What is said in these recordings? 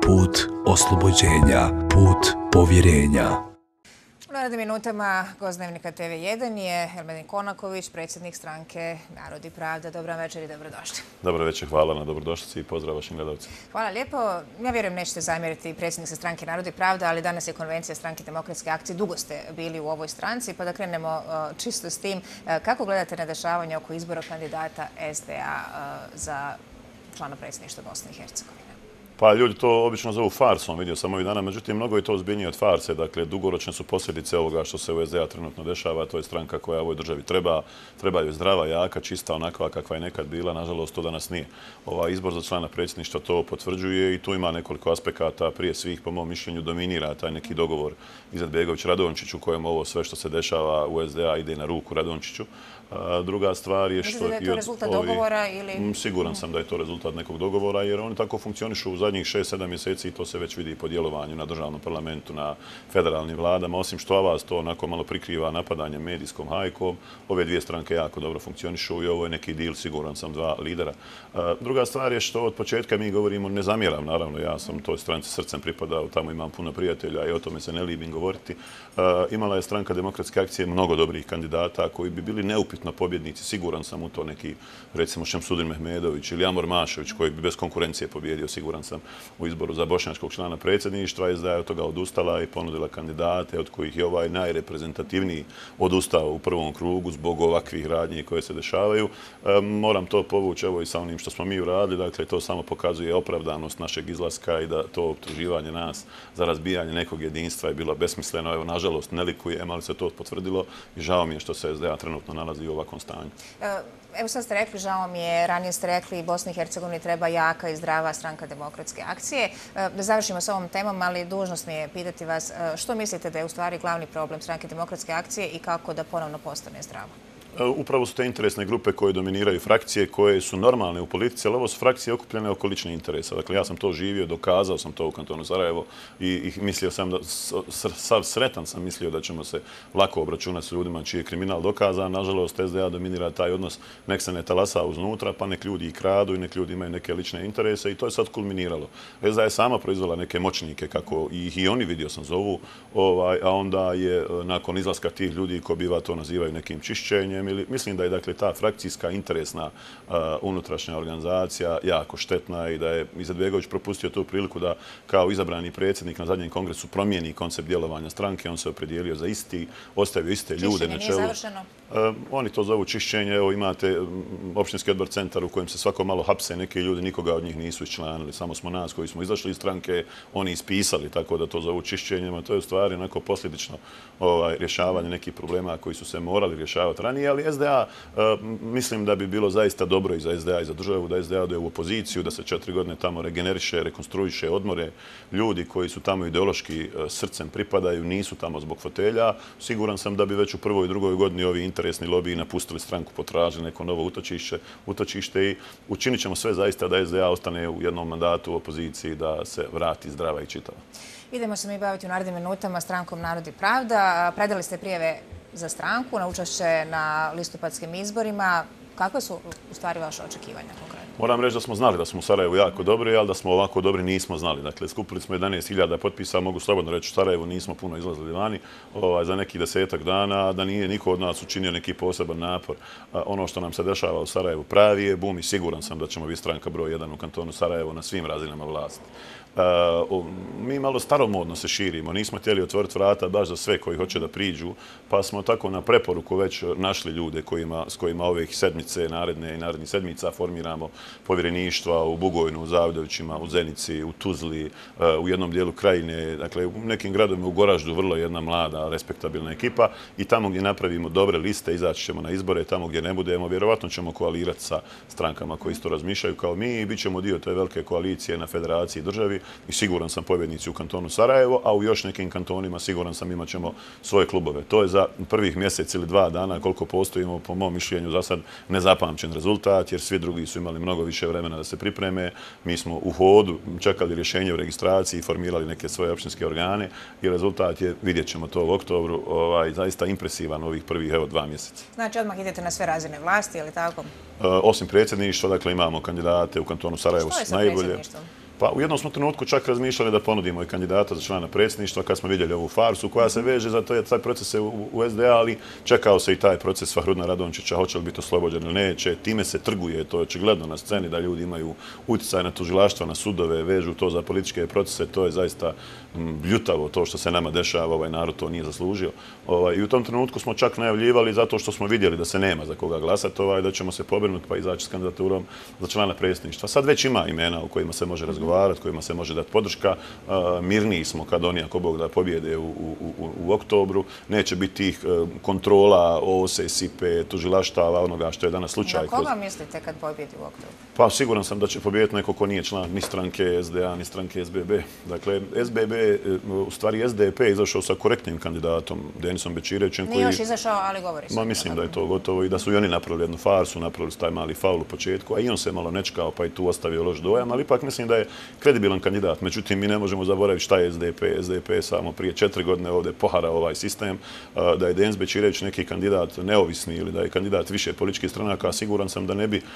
put oslobođenja, put povjerenja. U narednim minutama gost Dnevnika TV1 je Ermedin Konaković, predsjednik stranke Narod i pravda. Dobar večer i dobrodošli. Dobar večer, hvala na dobrodošlici i pozdrav vašim gledalcima. Hvala lijepo. Ja vjerujem nećete zamjeriti predsjednik stranke Narod i pravda, ali danas je konvencija stranke Demokratske akcije. Dugo ste bili u ovoj stranci, pa da krenemo čisto s tim. Kako gledate na dešavanje oko izbora kandidata SDA za člana predsjedništva Bosne i Hercegovine? Pa ljudi to obično zovu farsom, vidio sam ovih dana, međutim mnogo je to ozbiljnije od farse, dakle dugoročne su posljedice ovoga što se u SDA trenutno dešava, to je stranka koja ovoj državi treba joj zdrava, jaka, čista, onakva kakva je nekad bila, nažalost to danas nije. Ovaj izbor za člana predsjedništva to potvrđuje i tu ima nekoliko aspekata, prije svih po mom mišljenju dominira taj neki dogovor Izetbegović-Radončić u kojem ovo sve što se dešava u SDA ide na ruku Radončiću. Druga stvar je što... Mislite da je to rezultat dogovora ili... Siguran sam da je to rezultat nekog dogovora jer oni tako funkcionišu u zadnjih 6-7 mjeseci i to se već vidi po djelovanju na državnom parlamentu, na federalnim vladama. Osim što vas to onako malo prikriva napadanjem medijskom hajkom, ove dvije stranke jako dobro funkcionišu i ovo je neki deal, siguran sam, dva lidera. Druga stvar je što od početka mi govorimo, ne zamjeram, naravno, ja sam toj stranci srcem pripadao, tamo imam puno prijatelja i o tome se ne libim govoriti. Imala je stranka Demokratske akcije mnogo dobrih kandidata koji bi bili neupitno pobjednici, siguran sam u to, neki, recimo Šemsudin Mehmedović ili Amor Mašević koji bi bez konkurencije pobjedio, siguran sam u izboru za bošnjačkog člana predsjedništva. SDA je od toga odustala i ponudila kandidate od kojih je ovaj najreprezentativniji odustao u prvom krugu zbog ovakvih radnji koje se dešavaju. Moram to povući evo i sa onim što smo mi uradili, dakle to samo pokazuje opravdanost našeg izlaska i da to optuživanje nas za razbijanje nekog jedinstva je bilo besmisleno. Evo, nažalost, ne likujem, ali se to potvrdilo i žao mi je što se SDA trenutno nalazi u ovakvom stanju. Evo sad ste rekli, žao mi je, ranije ste rekli Bosni i Hercegovini treba jaka i zdrava stranka Demokratske akcije. Da završimo s ovom temom, ali dužnost mi je pitati vas što mislite da je u stvari glavni problem stranke Demokratske akcije i kako da ponovno postane zdrava? Upravo su te interesne grupe koje dominiraju frakcije, koje su normalne u politici, ali ovo su frakcije okupljene oko ličnih interesa. Dakle, ja sam to živio, dokazao sam to u kantonu Sarajevo i mislio sam da, sretan sam mislio da ćemo se lako obračunati s ljudima čiji je kriminal dokazan. Nažalost, SDA dominira taj odnos, nek se ne talasa uznutra, pa nek ljudi i kradu i nek ljudi imaju neke lične interese i to je sad kulminiralo. SDA je sama proizvela neke moćnike, kako ih i oni, vidio sam, zovu, a onda je nakon izlaska tih ljudi, ko biva to nazivaju nekim čišćenjem, mislim da je dakle ta frakcijska interesna unutrašnja organizacija jako štetna i da je Izetbegović propustio tu priliku da kao izabrani predsjednik na zadnjem kongresu promijeni koncept djelovanja stranke. On se opredijelio za isti, ostavio iste ljude na čelu. Čišćenje nije završeno? Oni to zovu čišćenje. Evo imate općinski odbor Centar u kojem se svako malo hapse neki ljudi, nikoga od njih nisu iščlanili. Samo smo nas koji smo izašli iz stranke, oni ispisali, tako da to zovu čišćenjem. To je u stvari onako posljedično rješavanje nekih problema koji su se morali rješavati ranije, ali SDA, mislim da bi bilo zaista dobro i za SDA i za državu da SDA ode u opoziciju, da se 4 godine tamo regeneriše, rekonstruiše, odmore. Ljudi koji su tamo ideološki srcem pripadaju, nisu tamo zbog fotelja. Siguran sam da bi već u prvoj i drugoj godini ovi interesni lobiji napustili stranku, potražili neko novo utočište i učinit ćemo sve zaista da SDA ostane u jednom mandatu u opoziciji, da se vrati zdrava i čitava. Idemo se mi baviti u narednim minutama strankom Narod i pravda. Predali ste prijave za stranku na učešće na listopadskim izborima. Kakve su u stvari vaše očekivanja konkretno? Moram reći da smo znali da smo u Sarajevu jako dobri, ali da smo ovako dobri nismo znali. Dakle, skupili smo 11.000 potpisa, mogu slobodno reći u Sarajevu nismo puno izlazili vani za nekih 10 dana, da nije niko od nas učinio neki poseban napor. Ono što nam se dešava u Sarajevu pravi je bum i siguran sam da ćemo biti stranka broj 1 u kantonu Sarajevo na svim razinama vlasti. Mi malo staromodno se širimo, nismo htjeli otvoriti vrata baš za sve koji hoće da priđu, pa smo tako na preporuku već našli ljude s kojima ovih sedmice naredne i narednih sedmica formiramo povjereništva u Bugojnu, u Zavidovićima, u Zenici, u Tuzli, u jednom dijelu Krajine, dakle u nekim gradovima u Goraždu vrlo jedna mlada, respektabilna ekipa i tamo gdje napravimo dobre liste, izaći ćemo na izbore, tamo gdje ne budemo, vjerovatno ćemo koalirati sa strankama koji isto razmišljaju kao mi i bit ćemo dio te velike koalicije na federaciji državi i siguran sam pobjednici u kantonu Sarajevo, a u još nekim kantonima siguran sam imat ćemo svoje klubove. To je za prvih mjesec ili 2 dana koliko postojimo, po mom mišljenju, za sad nezapamćen rezultat, jer svi drugi su imali mnogo više vremena da se pripreme. Mi smo u hodu čekali rješenje u registraciji, formirali neke svoje općinske organe i rezultat je, vidjet ćemo to u oktobru, zaista impresivan ovih prvih 2 mjeseca. Znači odmah idete na sve razine vlasti, je li tako? Osim predsjedništva, dakle imamo kandidate u kantonu Sarajevo najbolje. Što je sa predsjedništvom? Pa u jednom smo trenutku čak razmišljali da ponudimo i kandidata za člana predsjedništva kad smo vidjeli ovu farsu koja se veže za taj proces u SDA, ali čekao se i taj proces Fahrudina Radončića, hoće li biti oslobođen ili neće. Time se trguje, to je očigledno na sceni da ljudi imaju utjecaj na tužilaštva, na sudove, vežu to za političke procese, to je zaista bljutavo to što se nama dešava, ovaj narod to nije zaslužio. I u tom trenutku smo čak najavljivali zato što smo vidjeli da se nema za koga glasati, da ćemo se pobrinuti pa izaći s kandidaturom za člana predsjedništva. Sad već ima imena u kojima se može razgovarati, kojima se može dati podrška. Mirniji smo kad oni, ako Bog da, pobjede u oktobru. Neće biti tih kontrola, OSE, SIPE, tužilaštava, onoga što je danas slučaj. Na koga mislite kad pobjedi u oktobru? Pa siguran sam da će pobijediti neko ko nije član ni stranke SDA, ni stranke SBB. Dakle, SBB, u stvari SDP je izašao sa korektnim kandidatom, Denisom Bečirevićem. Nije još izašao, ali govori se. Mislim da je to gotovo i da su i oni napravili jednu farsu, napravili su taj mali faul u početku, a i on se malo nečkao pa i tu ostavio loš dojam, ali ipak mislim da je kredibilan kandidat. Međutim, mi ne možemo zaboraviti šta je SDP. SDP je samo prije 4 godine ovdje poharao ovaj sistem, da je Denis Bečirević neki kandidat neovisni ili da je kandidat više političkih stranaka, siguran sam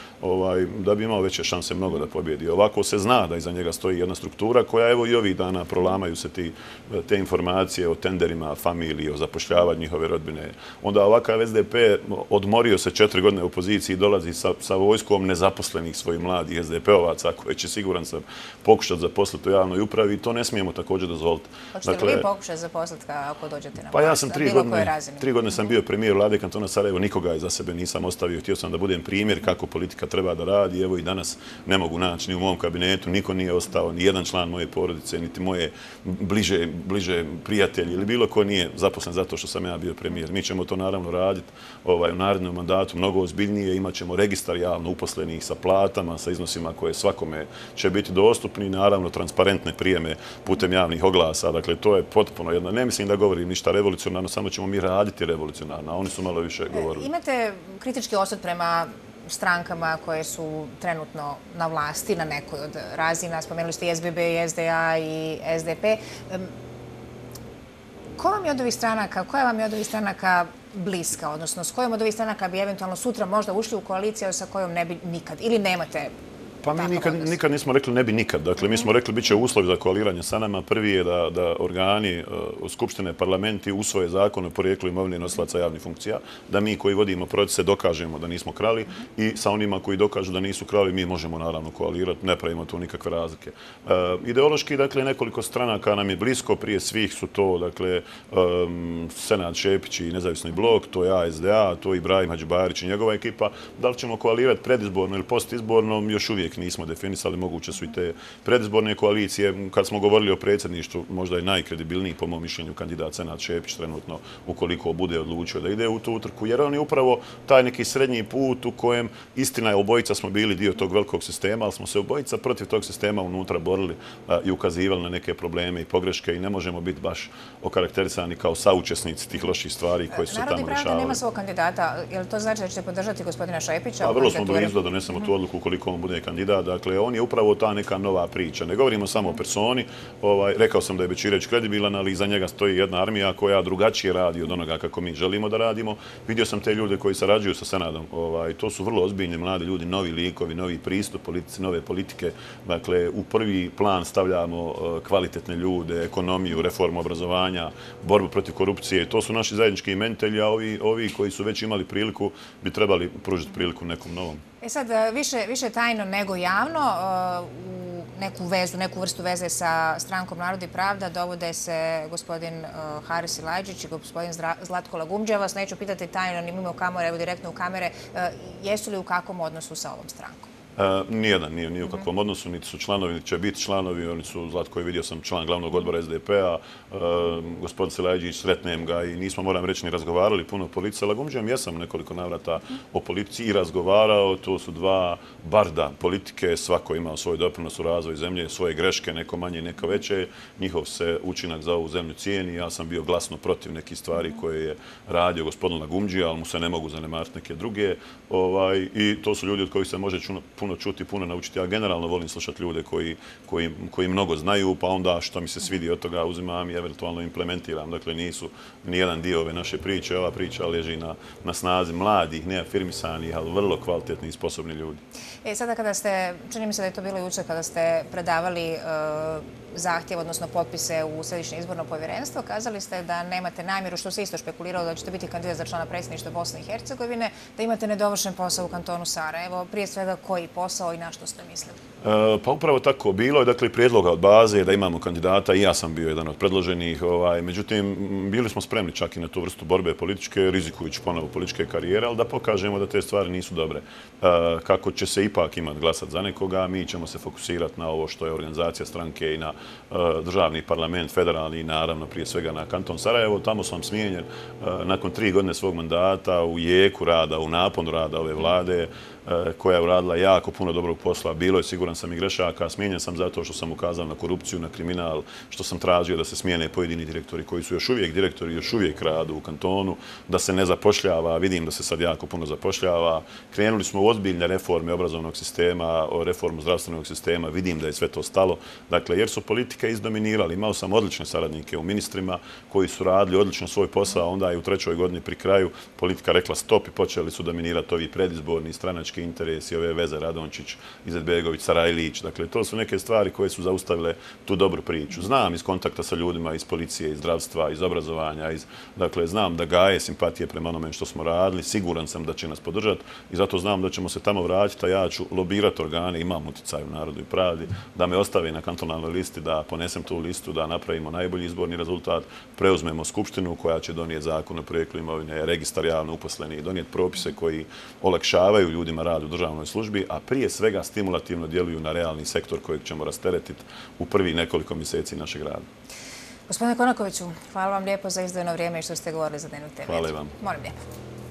da bi imao veće šanse mnogo da pobjedi. Ovako se zna da iza njega stoji jedna struktura koja evo i ovih dana prolamaju se te informacije o tenderima, familiji, o zapošljavanju njihove rodbine. Onda ovakav SDP odmorio se 4 godine u poziciji i dolazi sa vojskom nezaposlenih svojih mladih SDP-ovaca koje će, siguran sam, pokušati zaposliti u javnoj upravi i to ne smijemo također dozvoliti. Hoćete li vi pokušati zaposliti ako dođete na vlast? Pa ja sam 3 godine sam bio premijer vlade kantona Sarajevo, nikoga iza sebe nisam ostavio. Htio sam da budem primjer kako politika treba da radi. Evo i danas ne mogu naći ni u mom kabinetu, niko nije ostao, ni jedan član moje porodice, niti moje bliže prijatelji ili bilo ko nije zaposlen zato što sam ja bio premijer. Mi ćemo to naravno raditi u narednom mandatu mnogo ozbiljnije. Imat ćemo registar javno uposlenih sa platama, sa iznosima koje svakome će biti dostupni, naravno transparentne prijeme putem javnih oglasa. Dakle, to je potpuno jedno. Ne mislim da govorim ništa revolucionarno, samo ćemo mi raditi revolucionarno, a oni su malo više govorili. Imate kritički osud prema strankama koje su trenutno na vlasti na nekoj od razina. Spomenuli ste i SBB, i SDA i SDP. Koja vam je od ovih stranaka bliska, odnosno s kojom od ovih stranaka bi eventualno sutra možda ušli u koaliciju, sa kojom ne bi nikad ili nemate? Pa mi nikad nismo rekli ne bi nikad. Dakle, mi smo rekli bit će uslovi za koaliranje sa nama. Prvi je da organi Skupštine, parlamenti usvoje zakon o porijeklu imovine nosilaca javnih funkcija, da mi koji vodimo procese dokažemo da nismo krali i sa onima koji dokažu da nisu krali mi možemo naravno koalirati, ne pravimo tu nikakve razlike. Ideološki, dakle, nekoliko stranaka nam je blisko, prije svih su to, dakle, Senad Šepić i Nezavisni blok, to je ASDA, to je Ibrahim Hadžibarić i njegova ekipa. Da li ćemo koalirati predizborno ili postizborno, još uvijek nismo definisali, moguće su i te predizborne koalicije. Kad smo govorili o predsjedništvu, možda je najkredibilniji, po mom mišljenju, kandidat Senad Šepić trenutno, ukoliko bude odlučio da ide u tu utrku, jer on je upravo taj neki srednji put u kojem, istina je, obojica smo bili dio tog velikog sistema, ali smo se obojica protiv tog sistema unutra borili i ukazivali na neke probleme i pogreške i ne možemo biti baš okarakterisani kao saučesnici tih loših stvari koje su se tamo dešavale. Narodni pravda nema svog kandidata. Je li to znači da ćete podržati gospodina Šepića? Pa vrlo smo blizu da donesemo tu odluku ukoliko on bude kandidat. Dakle, on je upravo ta neka nova priča. Ne govorimo samo o personi. Rekao sam da je Bečirević kredibilan, ali iza njega stoji jedna armija koja drugačije radi od onoga kako mi želimo da radimo. Vidio sam te ljude koji sarađuju sa Senadom. To su vrlo ozbiljni mladi ljudi, novi likovi, novi pristup politici, nove politike. Dakle, u prvi plan stavljamo kvalitetne ljude, ekonomiju, reformu obrazovanja, borbu protiv korupcije. To su naši zajednički imenitelji, a ovi koji su već imali priliku bi trebali pružiti priliku nekom novom. Sad, više tajno nego javno, u neku vrstu veze sa strankom Narod i pravda dovode se gospodin Haris Silajdžić i gospodin Zlatko Lagumdžija. Vas neću pitati tajno ni mimo kamere, evo direktno u kamere, jesu li u kakvom odnosu sa ovom strankom? Nijedan nije ni u kakvom odnosu, niti su članovi, niti će biti članovi. Oni su, Zlatko je vidio sam član glavnog odbora SDP-a, gospodin Silajdžić, sretnem ga i nismo, moram reći, ni razgovarali puno o politici. Lagumdžijem jesam nekoliko navrata o politici i razgovarao. To su dva barda politike, svako imao svoj doprinos u razvoju zemlje, svoje greške, neko manje, neko veće. Njihov se učinak za ovu zemlju cijeni. Ja sam bio glasno protiv nekih stvari koje je radio gospodin Lagumdžija, ali mu se ne mogu zanemariti neke druge. I to su ljudi od kojih se može puno puno čuti, puno naučiti. Ja generalno volim slušati ljude koji mnogo znaju, pa onda što mi se svidi od toga uzimam i eventualno implementiram. Dakle, nisu nijedan dio ove naše priče. Ova priča leži na snazi mladih, neafirmisanih, ali vrlo kvalitetnih i sposobni ljudi. Sada kada ste, čini mi se da je to bilo jučer, kada ste predavali zahtjev, odnosno potpise u Središnje izborno povjerenstvo, kazali ste da nemate namjeru, što se isto špekuliralo, da ćete biti kandidat za člana predsjedništva Bosne i Hercegovine, da imate nedovršen posao u kantonu Sarajevo. Prije svega, koji posao i na što ste mislili? Pa upravo tako bilo je, dakle, prijedloga od baze da imamo kandidata i ja sam bio jedan od predloženih. Međutim, bili smo spremni čak i na tu vrstu borbe političke, rizikujući ponovo političke karijere, ali da pokažemo da te stvari nisu dobre. Kako će se ipak imati glasat za nekoga, mi ćemo se fokusirati na ovo što je organizacija stranke i na državni parlament, federalni i naravno prije svega na kanton Sarajevo. Tamo sam smijenjen nakon 3 godine svog mandata u jeku rada, u naponu rada ove vlade, koja je uradila jako puno dobrog posla. Bilo je, siguran sam, i grešaka. Smijenjen sam zato što sam ukazao na korupciju, na kriminal, što sam tražio da se smijene pojedini direktori koji su još uvijek direktori, još uvijek radu u kantonu, da se ne zapošljava. Vidim da se sad jako puno zapošljava. Krenuli smo u ozbiljne reforme obrazovnog sistema, reformu zdravstvenog sistema. Vidim da je sve to stalo. Dakle, jer su politike izdominirali. Imao sam odlične saradnike u ministrima koji su radili odlično svoj posao. Onda je u 3. godini pri kraju politika rekla stop i počeli su dominirati ovi predizborni stranački interesi, ove veze Radončić, Izetbegović, Sarajlić. Dakle, to su neke stvari koje su zaustavile tu dobru priču. Znam iz kontakta sa ljudima iz policije, iz zdravstva, iz obrazovanja, dakle, znam da gaje simpatije prema onome što smo radili, siguran sam da će nas podržati i zato znam da ćemo se tamo vratiti, a ja ću lobirati organe, imam utjecaj u Narodu i pravdi, da me ostave na kantonalnoj listi, da ponesem tu listu, da napravimo najbolji izborni rezultat, preuzmemo skupštinu koja će donijeti zakon o porijeklu imovine, registar javno uposlenih, donijeti propise koji olakšavaju ljudima rad u državnoj službi, a prije svega stimulativno djeluju na realni sektor kojeg ćemo rasteretiti u prvih nekoliko mjeseci našeg rada. Gospodine Konakoviću, hvala vam lijepo za izdvojeno vrijeme i što ste govorili za dnevnu temu. Hvala i vam. Molim lijepo.